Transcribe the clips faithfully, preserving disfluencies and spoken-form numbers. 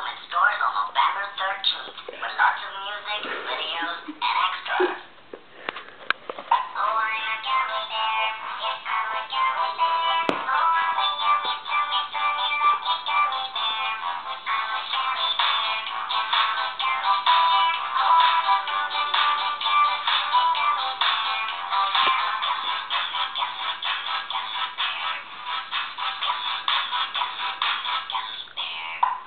in stores on November thirteenth with lots of music, videos, and extras. Oh, I'm a gummy bear. Yes, I'm a gummy bear. Oh, I'm a yummy, yummy, funny, lucky gummy bear. I'm a gummy bear. Yes, I'm a gummy bear. Oh, I'm a moving, moving, gummy, gummy, gummy bear. Oh, I'm a gummy, gummy, gummy, gummy, gummy bear. Gummy, gummy, gummy, gummy, gummy bear.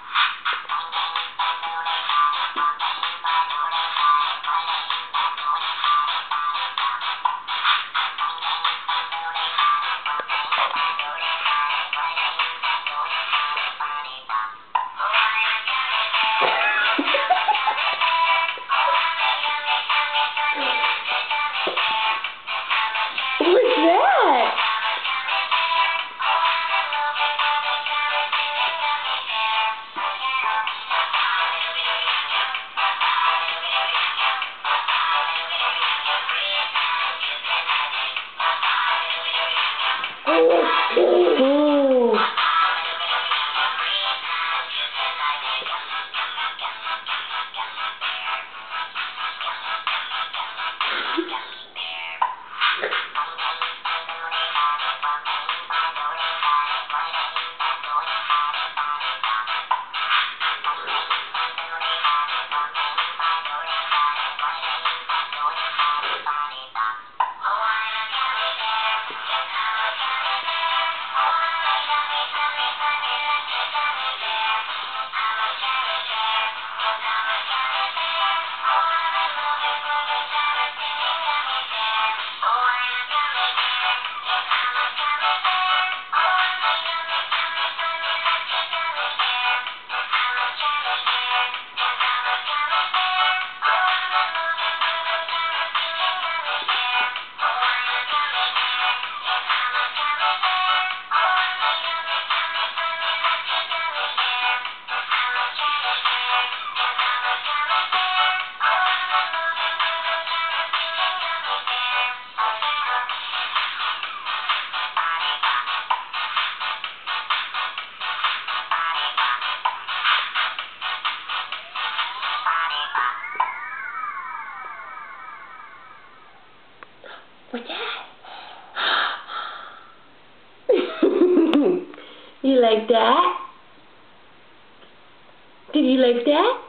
What's that? Oh. What's that? You like that? Did you like that?